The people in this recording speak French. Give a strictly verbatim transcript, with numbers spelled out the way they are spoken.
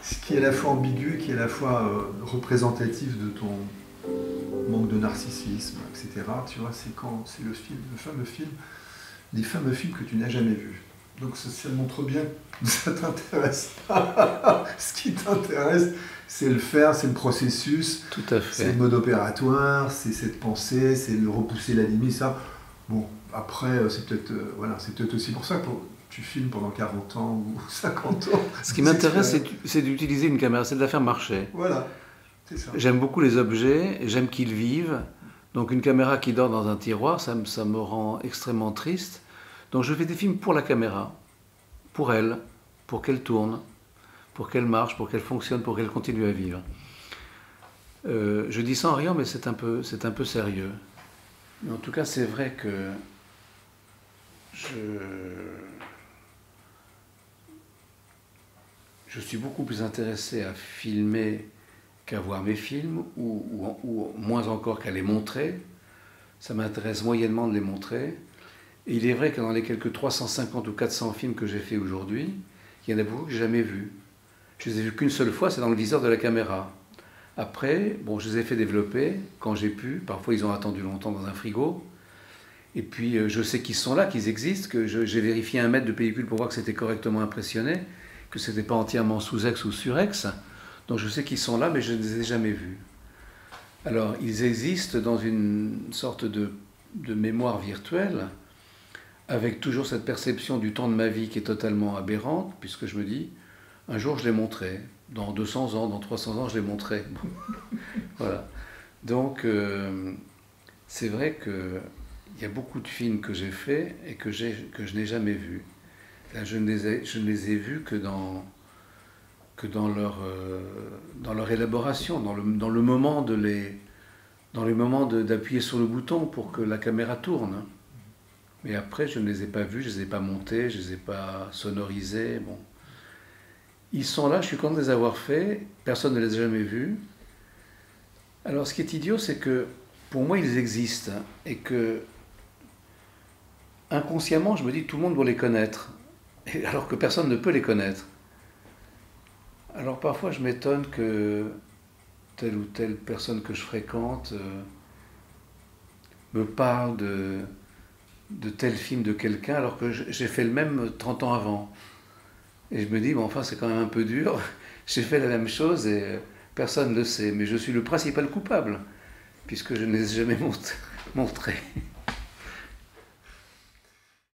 qui est à la fois ambigu et qui est à la fois euh, représentatif de ton manque de narcissisme, et cetera. Tu vois, c'est quand c'est le film, le fameux film, les fameux films que tu n'as jamais vus. Donc ça, ça montre bien que ça t'intéresse. Ce qui t'intéresse, c'est le faire, c'est le processus, Tout à fait. c'est le mode opératoire, c'est cette pensée, c'est le repousser la limite. Ça, bon, après, c'est peut-être euh, voilà, c'est peut-être aussi pour ça que tu filmes pendant quarante ans ou cinquante ans. Ce qui m'intéresse, c'est d'utiliser une caméra, c'est de la faire marcher. Voilà, c'est ça. J'aime beaucoup les objets, j'aime qu'ils vivent. Donc une caméra qui dort dans un tiroir, ça, ça me rend extrêmement triste. Donc je fais des films pour la caméra, pour elle, pour qu'elle tourne, pour qu'elle marche, pour qu'elle fonctionne, pour qu'elle continue à vivre. Euh, je dis ça en riant, mais c'est un peu, c'est un peu sérieux. Mais en tout cas, c'est vrai que je, je suis beaucoup plus intéressé à filmer qu'à voir mes films, ou, ou, ou moins encore qu'à les montrer. Ça m'intéresse moyennement de les montrer. Et il est vrai que dans les quelques trois cent cinquante ou quatre cents films que j'ai fait aujourd'hui, il y en a beaucoup que je n'ai jamais vus. Je les ai vus qu'une seule fois, c'est dans le viseur de la caméra. Après, bon, je les ai fait développer quand j'ai pu. Parfois, ils ont attendu longtemps dans un frigo. Et puis, je sais qu'ils sont là, qu'ils existent, que j'ai vérifié un mètre de pellicule pour voir que c'était correctement impressionné, que ce n'était pas entièrement sous-ex ou sur-ex. Donc, je sais qu'ils sont là, mais je ne les ai jamais vus. Alors, ils existent dans une sorte de, de mémoire virtuelle, avec toujours cette perception du temps de ma vie qui est totalement aberrante, puisque je me dis, un jour je les montrerai, dans deux cents ans, dans trois cents ans je les montrerai. Voilà. Donc, euh, c'est vrai qu'il y a beaucoup de films que j'ai faits et que, que je n'ai jamais vus. Là, je, ne les ai, je ne les ai vus que dans, que dans, leur, euh, dans leur élaboration, dans le, dans le moment de les, dans le moment d'appuyer sur le bouton pour que la caméra tourne. Mais après, je ne les ai pas vus, je ne les ai pas montés, je ne les ai pas sonorisés. Bon. Ils sont là, je suis content de les avoir faits, personne ne les a jamais vus. Alors, ce qui est idiot, c'est que pour moi, ils existent, hein, et que inconsciemment, je me dis que tout le monde doit les connaître, et alors que personne ne peut les connaître. Alors, parfois, je m'étonne que telle ou telle personne que je fréquente euh, me parle de... de tel film de quelqu'un, alors que j'ai fait le même trente ans avant. Et je me dis, bon, enfin, c'est quand même un peu dur. J'ai fait la même chose et personne ne le sait. Mais je suis le principal coupable, puisque je ne les ai jamais montrés.